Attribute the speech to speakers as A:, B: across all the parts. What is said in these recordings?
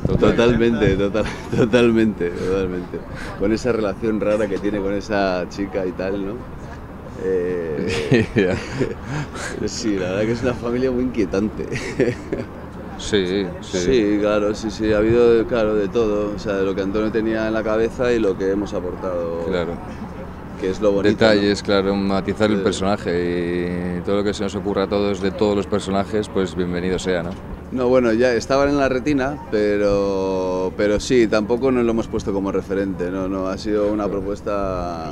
A: Totalmente, totalmente. Con esa relación rara que tiene con esa chica y tal, ¿no? Sí, la verdad que es una familia muy inquietante.
B: Sí.
A: Sí, claro, sí, ha habido, claro, de todo, o sea, de lo que Antonio tenía en la cabeza y lo que hemos aportado,
B: Claro.
A: que es lo bonito,
B: Detalles,
A: ¿no?
B: claro, matizar el personaje y todo lo que se nos ocurra a todos de todos los personajes, pues bienvenido sea, ¿no?
A: No, bueno, ya estaban en la retina, pero sí, tampoco nos lo hemos puesto como referente, no, ha sido una propuesta,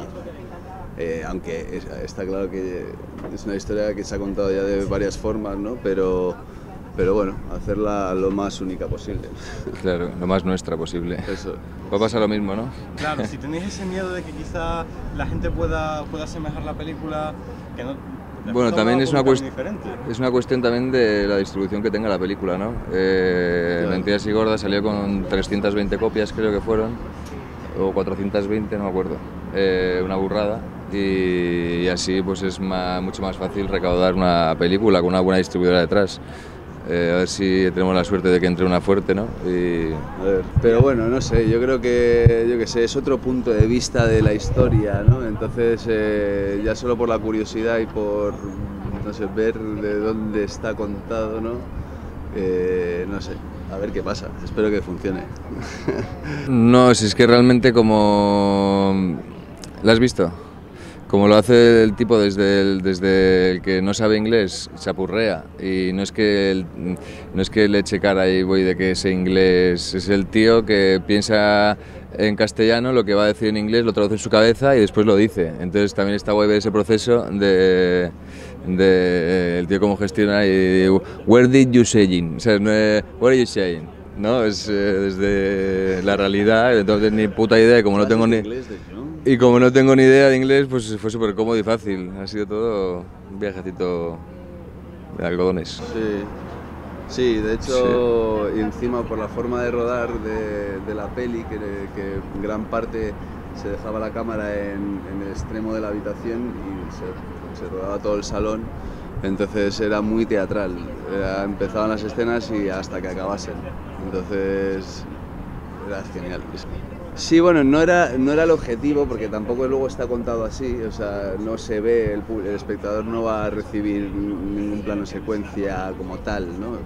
A: aunque está claro que es una historia que se ha contado ya de varias formas, ¿no? Pero bueno, hacerla lo más única posible.
B: Claro, lo más nuestra posible.
A: Eso.
B: Va a pasar lo mismo, ¿no?
C: Claro, si tenéis ese miedo de que quizá la gente pueda asemejar la película, que no...
B: Bueno, también es una
C: cuestión
B: también de la distribución que tenga la película, ¿no?
A: Claro.
B: Mentiras y Gordas salió con 320 copias, creo que fueron, o 420, no me acuerdo. Una burrada. Y así pues es mucho más fácil recaudar una película con una buena distribuidora detrás. A ver si tenemos la suerte de que entre una fuerte, ¿no?
A: A ver, pero bueno, no sé, yo creo que, yo qué sé, es otro punto de vista de la historia, ¿no? Entonces, ya solo por la curiosidad y por, no sé, ver de dónde está contado, ¿no? No sé, a ver qué pasa, espero que funcione.
B: No, si es que realmente como... ¿La has visto? Como lo hace el tipo desde el que no sabe inglés, chapurrea, y no es que le eche cara y voy de que ese inglés, es el tío que piensa en castellano, lo que va a decir en inglés lo traduce en su cabeza y después lo dice. Entonces también está guay ver ese proceso de el tío cómo gestiona y where did you saying, o sea, no es, what are you saying, ¿no? Es desde la realidad, entonces ni puta idea, como no tengo ni... Y como no tengo ni idea de inglés, pues fue súper cómodo y fácil. Ha sido todo un viajecito de algodones.
A: Sí, de hecho, y encima por la forma de rodar de la peli, que en gran parte se dejaba la cámara en el extremo de la habitación y se rodaba todo el salón, entonces era muy teatral. Empezaban las escenas y hasta que acabasen. Entonces era genial. Sí, bueno, no era el objetivo, porque tampoco luego está contado así, o sea, no se ve, el espectador no va a recibir ningún plano secuencia como tal, ¿no?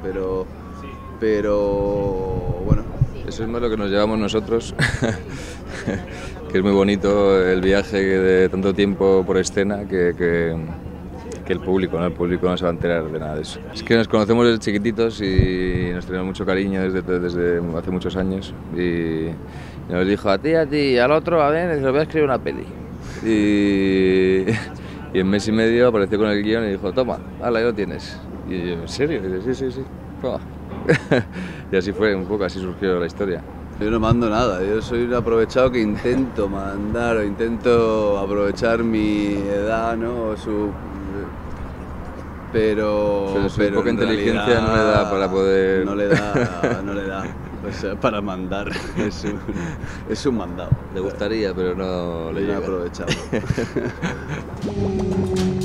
A: Pero bueno.
B: Eso es más lo que nos llevamos nosotros, que es muy bonito el viaje de tanto tiempo por escena que el público, ¿no? El público no se va a enterar de nada de eso. Es que nos conocemos desde chiquititos y nos tenemos mucho cariño desde hace muchos años y nos dijo a ti y al otro, a ver, les voy a escribir una peli. Y en mes y medio apareció con el guión y dijo, toma, hala, ahí lo tienes. Y yo, ¿en serio? Y dice, sí. Toma. Y así fue, un poco, así surgió la historia.
A: Yo no mando nada, yo soy un aprovechado que intento mandar o intento aprovechar mi edad, ¿no? Pero
B: su poca inteligencia no le da para poder...
A: No le da. O sea, para mandar, es un mandado.
B: Le gustaría, pero no le llega.
A: aprovechado.